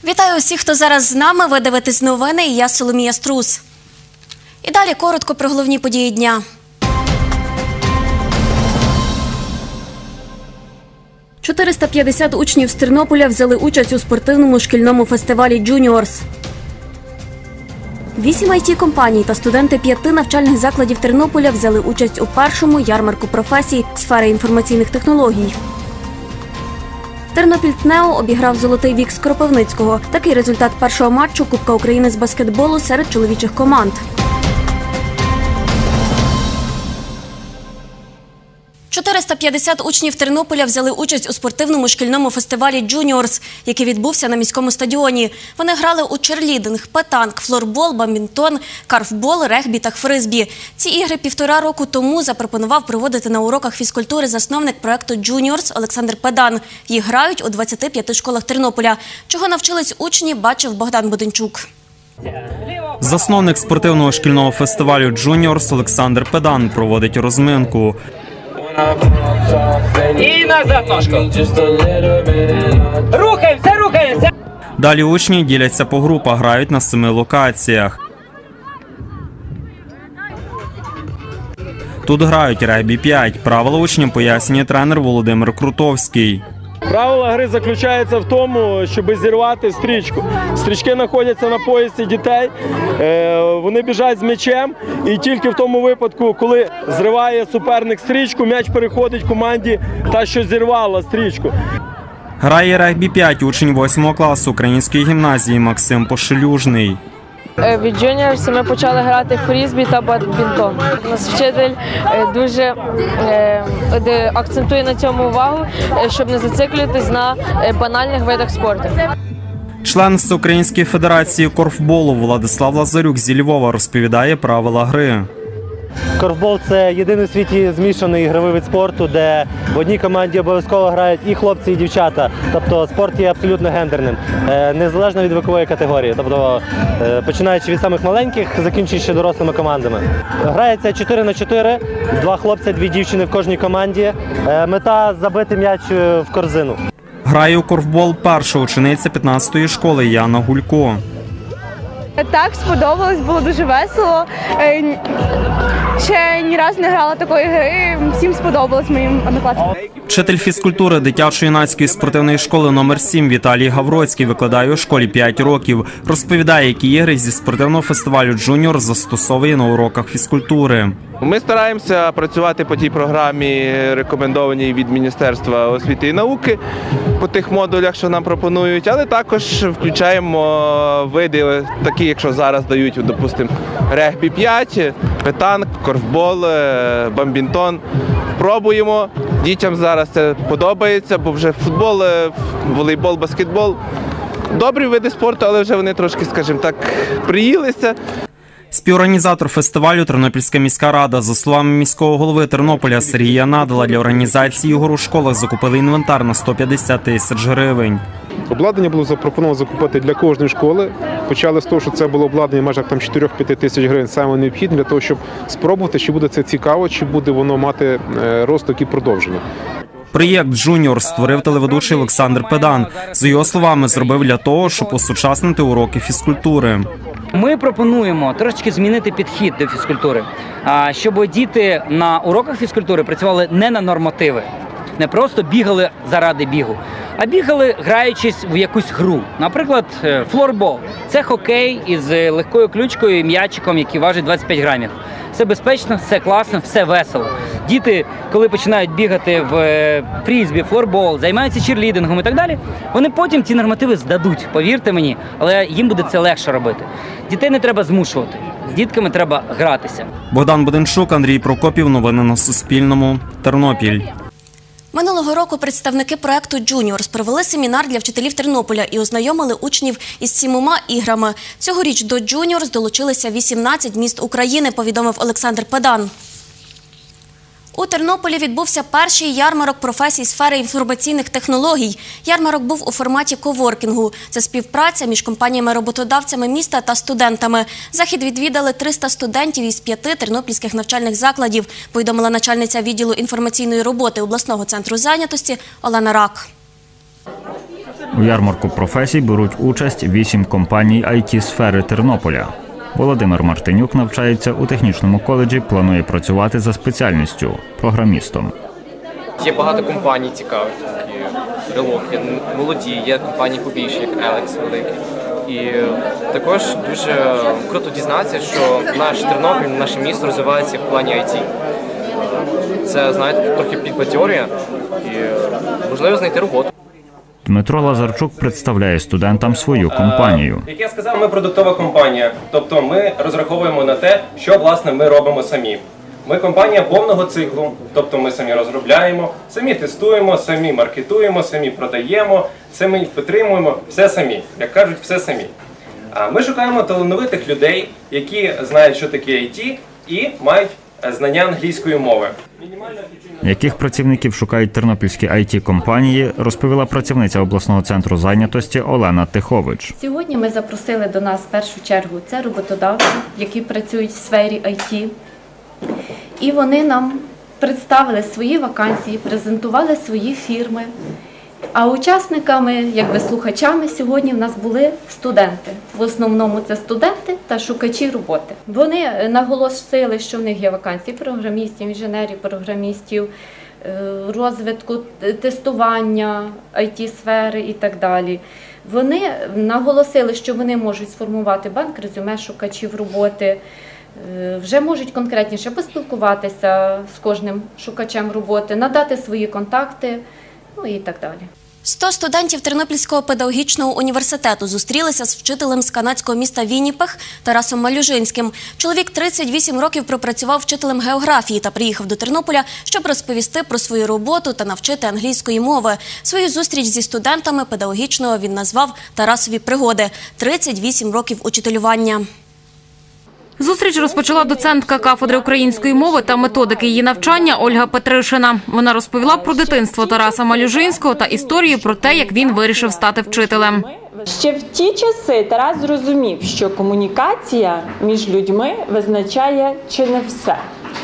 Вітаю усіх, хто зараз з нами. Ви дивитесь новини, і я Соломія Струс. І далі коротко про головні події дня. – 450 учнів з Тернополя взяли участь у спортивному шкільному фестивалі «Джуніорс». 8 IT-компаній та студенти 5 навчальних закладів Тернополя взяли участь у першому ярмарку професій сфери інформаційних технологій. Тернопіль-ТНЕО обіграв «Золотий вік» з Кропивницького. Такий результат першого матчу Кубка України з баскетболу серед чоловічих команд. – 450 учнів Тернополя взяли участь у спортивному шкільному фестивалі «Джуніорс», який відбувся на міському стадіоні. Вони грали у черлідинг, петанк, флорбол, бадмінтон, карфбол, регбі та фризбі. Ці ігри 1,5 року тому запропонував проводити на уроках фізкультури засновник проєкту «Джуніорс» Олександр Педан. Їх грають у 25 школах Тернополя. Чого навчились учні, бачив Богдан Буденчук. Засновник спортивного шкільного фестивалю «Джуніорс» Олександр Педан проводить розминку. І назад ножку. Рухаємося. Далі учні діляться по групах, грають на 7 локаціях. Тут грають регбі-5. Правила учням пояснює тренер Володимир Крутовський. Правило гри заключається в тому, щоб зірвати стрічку. Стрічки знаходяться на поясі дітей, вони біжать з м'ячем, і тільки в тому випадку, коли зриває суперник стрічку, м'яч переходить команді, та, що зірвала стрічку. Грає регбі-5 учень 8 класу української гімназії Максим Пошелюжний. Від «Джуніорс» ми почали грати фрізбі та бадмінтон. У нас вчитель дуже акцентує на цьому увагу, щоб не зациклюватись на банальних видах спорту. Член Всеукраїнської федерації корфболу Владислав Лазарюк зі Львова розповідає правила гри. Корфбол – це єдиний у світі змішаний ігровий вид спорту, де в одній команді обов'язково грають і хлопці, і дівчата. Тобто спорт є абсолютно гендерним, незалежно від вікової категорії. Тобто починаючи від самих маленьких, закінчуючи дорослими командами. Грається 4х4, 2 хлопця, 2 дівчини в кожній команді. Мета – забити м'яч в корзину. Грає у корфбол перша учениця 15-ї школи Яна Гулько. Так, сподобалось, було дуже весело. Ще ні разу не грала такої гри, всім сподобалось моїм однокласникам. Вчитель фізкультури дитячо-юнацької спортивної школи номер 7 Віталій Гавроцький викладає у школі 5 років. Розповідає, які ігри зі спортивного фестивалю «Джуніор» застосовує на уроках фізкультури. Ми стараємося працювати по тій програмі, рекомендованій від Міністерства освіти і науки, по тих модулях, що нам пропонують, але також включаємо види, такі, якщо зараз дають, допустимо, регбі-5, петанк, корфбол, бадмінтон. Пробуємо. Дітям зараз це подобається, бо вже футбол, волейбол, баскетбол – добрі види спорту, але вже вони трошки, скажімо так, приїлися. Співорганізатор фестивалю Тернопільська міська рада. За словами міського голови Тернополя Сергія Надала, для організації ігор у школах закупили інвентар на 150 тисяч гривень. Обладнання було запропоновано закупити для кожної школи. Почали з того, що це було обладнання в межах 4-5 тисяч гривень, саме необхідне для того, щоб спробувати, чи буде це цікаво, чи буде воно мати розвиток і продовження. Проєкт «Джуніор» створив телеведучий Олександр Педан. За його словами, зробив для того, щоб осучаснити уроки фізкультури. Ми пропонуємо трошечки змінити підхід до фізкультури, щоб діти на уроках фізкультури працювали не на нормативи, не просто бігали заради бігу, а бігали, граючись в якусь гру. Наприклад, флорбол – це хокей із легкою ключкою і м'ячиком, який важить 25 грамів. Все безпечно, все класно, все весело. Діти, коли починають бігати в фрізбі, флорбол, займаються черлідингом і так далі, вони потім ці нормативи здадуть, повірте мені, але їм буде це легше робити. Дітей не треба змушувати, з дітками треба гратися. Богдан Буденчук, Андрій Прокопів. Новини на Суспільному. Тернопіль. Минулого року представники проєкту «Джуніорс» провели семінар для вчителів Тернополя і ознайомили учнів із 7 іграми. Цьогоріч до «Джуніорс» долучилися 18 міст України, повідомив Олександр Педан. У Тернополі відбувся перший ярмарок професій сфери інформаційних технологій. Ярмарок був у форматі коворкінгу. Це співпраця між компаніями-роботодавцями міста та студентами. Захід відвідали 300 студентів із 5 тернопільських навчальних закладів, повідомила начальниця відділу інформаційної роботи обласного центру зайнятості Олена Рак. У ярмарку професій беруть участь 8 компаній IT-сфери Тернополя. Володимир Мартинюк навчається у технічному коледжі, планує працювати за спеціальністю – програмістом. Є багато компаній цікавих, такі Релок, є молоді, є компанії побільші, як Елекс великий. І також дуже круто дізнатися, що наш Тернопіль, наше місто розвивається в плані IT. Це, знаєте, трохи підбадьорює і можливо знайти роботу. Дмитро Лазарчук представляє студентам свою компанію. Як я сказав, ми продуктова компанія, тобто ми розраховуємо на те, що, власне, ми робимо самі. Ми компанія повного циклу, тобто ми самі розробляємо, самі тестуємо, самі маркетуємо, самі продаємо, самі підтримуємо, все самі, як кажуть, все самі. Ми шукаємо талановитих людей, які знають, що таке IT і мають знання англійської мови. Яких працівників шукають тернопільські IT-компанії, розповіла працівниця обласного центру зайнятості Олена Тихович. Сьогодні ми запросили до нас в першу чергу це роботодавці, які працюють в сфері IT. І вони нам представили свої вакансії, презентували свої фірми. А учасниками, якби слухачами, сьогодні в нас були студенти. В основному це студенти та шукачі роботи. Вони наголосили, що в них є вакансії програмістів, інженерів, програмістів, розвитку, тестування, IT-сфери і так далі. Вони наголосили, що вони можуть сформувати банк резюме шукачів роботи, вже можуть конкретніше поспілкуватися з кожним шукачем роботи, надати свої контакти, ну і так далі. 100 студентів Тернопільського педагогічного університету зустрілися з вчителем з канадського міста Вінніпех Тарасом Малюжинським. Чоловік 38 років пропрацював вчителем географії та приїхав до Тернополя, щоб розповісти про свою роботу та навчити англійської мови. Свою зустріч зі студентами педагогічного він назвав «Тарасові пригоди» – 38 років учителювання. Зустріч розпочала доцентка кафедри української мови та методики її навчання Ольга Петришина. Вона розповіла про дитинство Тараса Малюжинського та історію про те, як він вирішив стати вчителем. Ще в ті часи Тарас зрозумів, що комунікація між людьми визначає чи не все.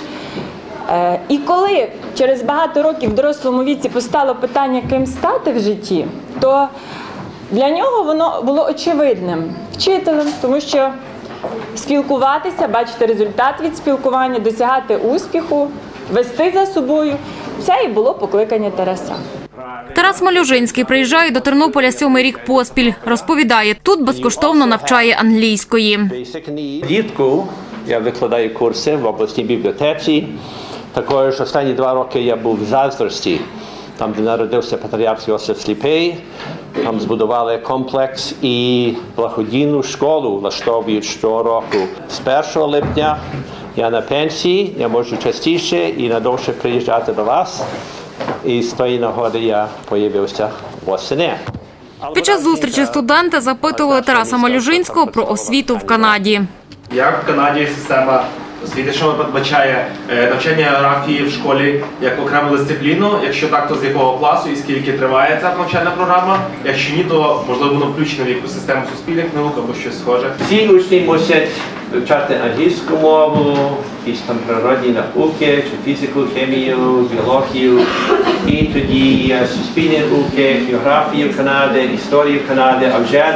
І коли через багато років в дорослому віці постало питання, ким стати в житті, то для нього воно було очевидним – вчителем, тому що спілкуватися, бачити результат від спілкування, досягати успіху, вести за собою – це і було покликання Тараса. Тарас Малюжинський приїжджає до Тернополя 7-й рік поспіль. Розповідає, тут безкоштовно навчає англійської. Влітку я викладаю курси в обласній бібліотеці. Також останні 2 роки я був в Заздрості, там, де народився патріарх Йосиф Сліпий. Там збудували комплекс і благодійну школу влаштовують щороку. З 1 липня я на пенсії, я можу частіше і надовше приїжджати до вас. І з тої нагоди я з'явився восени. Під час зустрічі студенти запитували Тараса Малюжинського про освіту в Канаді. Як в Канаді система освіти, що передбачає навчання географії в школі як окрему дисципліну? Якщо так, то з якого класу і скільки триває ця навчальна програма? Якщо ні, то можливо воно включено в якусь систему суспільних наук або щось схоже? Всі учні мусять вивчати англійську мову, якісь там природні науки, чи фізику, хімію, біологію, і тоді суспільні науки, географію Канади, історію Канади, а вже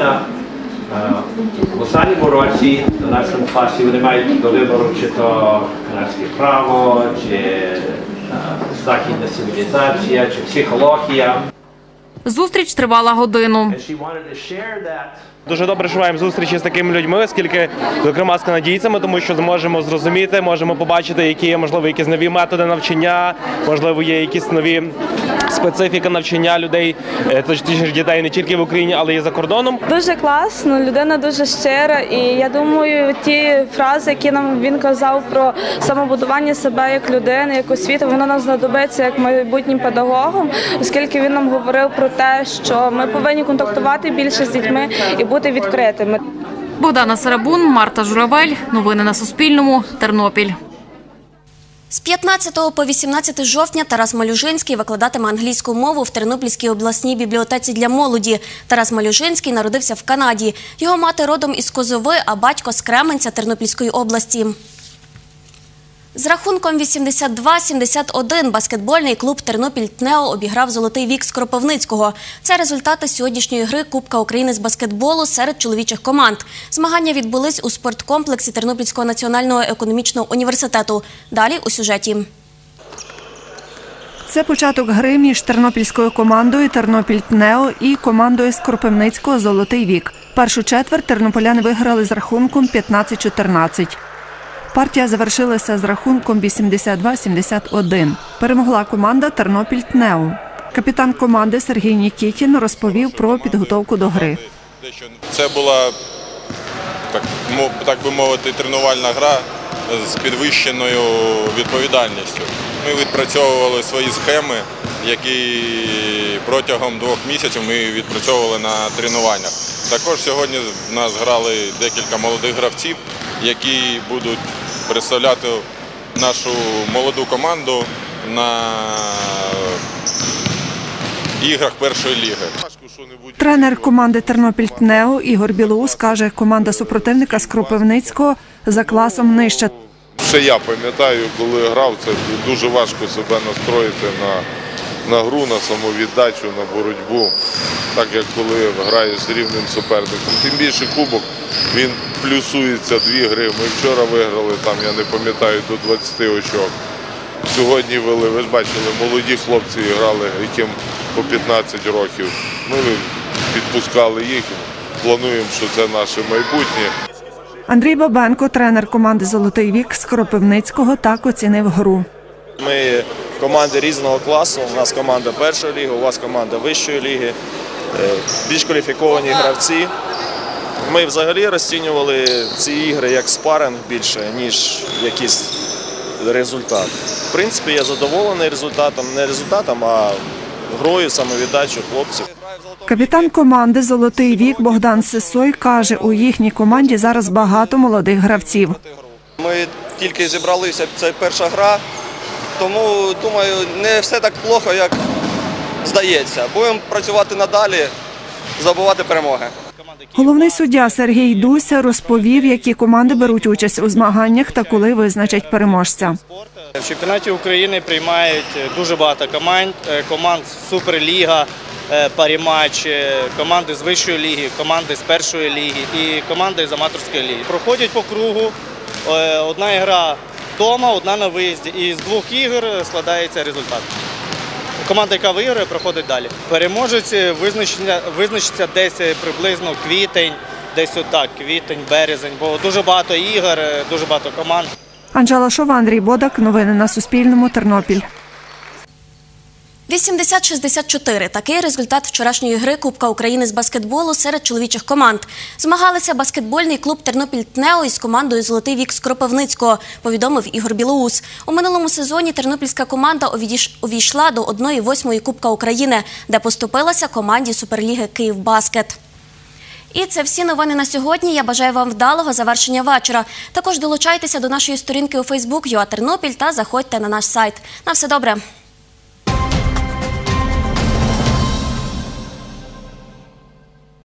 в останньому році в нашому класі вони мають до вибору, чи то канадське право, чи західна цивілізація, чи психологія. Зустріч тривала годину. Дуже добре, що маємо зустрічі з такими людьми, оскільки, зокрема, з канадійцями, тому що зможемо зрозуміти, можемо побачити, які є, можливо, якісь нові методи навчання, можливо, є якісь нові специфіка навчання людей, точніше дітей не тільки в Україні, але й за кордоном. Дуже класно, людина дуже щира, і я думаю, ті фрази, які нам він казав про самобудування себе як людини, як освіти, воно нам знадобиться як майбутнім педагогам, оскільки він нам говорив про те, що ми повинні контактувати більше з дітьми і бути відкритими. Богдана Сарабун, Марта Журавель. Новини на Суспільному. Тернопіль. З 15 по 18 жовтня Тарас Малюжинський викладатиме англійську мову в Тернопільській обласній бібліотеці для молоді. Тарас Малюжинський народився в Канаді. Його мати родом із Козови, а батько з Кременця Тернопільської області. З рахунком 82-71 баскетбольний клуб «Тернопіль-ТНЕО» обіграв «Золотий вік» з Кропивницького. Це результати сьогоднішньої гри Кубка України з баскетболу серед чоловічих команд. Змагання відбулись у спорткомплексі Тернопільського національного економічного університету. Далі у сюжеті. Це початок гри між тернопільською командою «Тернопіль-ТНЕО» і командою з Кропивницького «Золотий вік». Першу четверть тернополяни виграли з рахунком 15-14. Партія завершилася з рахунком 82-71. Перемогла команда «Тернопіль-ТНЕО». Капітан команди Сергій Нікітін розповів про підготовку до гри. Це була, так би мовити, тренувальна гра з підвищеною відповідальністю. Ми відпрацьовували свої схеми, які протягом 2 місяців ми відпрацьовували на тренуваннях. Також сьогодні в нас грали декілька молодих гравців, які будуть представляти нашу молоду команду на іграх першої ліги. Тренер команди «Тернопіль-ТНЕО» Ігор Білоус каже, команда супротивника з Кропивницького за класом нижча. Ще я пам'ятаю, коли грав, це дуже важко себе настроїти на гру, на самовіддачу, на боротьбу, так як коли граєш з рівним суперником. Тим більше кубок, він плюсується 2 гри. Ми вчора виграли, там, я не пам'ятаю, до 20 очок. Сьогодні вели, ви ж бачили, молоді хлопці грали, яким по 15 років. Ми підпускали їх, плануємо, що це наше майбутнє. Андрій Бабенко, тренер команди «Золотий вік» з Кропивницького, так оцінив гру. Ми команди різного класу, у нас команда першої ліги, у вас команда вищої ліги, більш кваліфіковані гравці. Ми взагалі розцінювали ці ігри як спаринг більше, ніж якийсь результат. В принципі, я задоволений результатом, не результатом, а грою, самовіддачею хлопців. Капітан команди «Золотий вік» Богдан Сисой каже, у їхній команді зараз багато молодих гравців. Ми тільки зібралися, це перша гра, тому, думаю, не все так плохо, як здається. Будемо працювати надалі, здобувати перемоги. Головний суддя Сергій Дуся розповів, які команди беруть участь у змаганнях та коли визначать переможця. В чемпіонаті України приймають дуже багато команд Суперліга, парі-матч, команди з вищої ліги, команди з першої ліги і команди з аматорської ліги. Проходять по кругу, одна гра вдома, одна на виїзді. І з 2 ігор складається результат. Команда, яка виграє, проходить далі. Переможець визначиться десь приблизно квітень, десь отак, квітень, березень, бо дуже багато ігор, дуже багато команд. Анжела Шова, Андрій Бодак. Новини на Суспільному. Тернопіль. 80-64 – такий результат вчорашньої гри Кубка України з баскетболу серед чоловічих команд. Змагалися баскетбольний клуб «Тернопіль-ТНЕО» із командою «Золотий вік» з Кропивницького, повідомив Ігор Білоус. У минулому сезоні тернопільська команда увійшла до 1/8 Кубка України, де поступилася команді Суперліги «Київбаскет». І це всі новини на сьогодні. Я бажаю вам вдалого завершення вечора. Також долучайтеся до нашої сторінки у Фейсбук ЮА Тернопіль та заходьте на наш сайт. На все добре!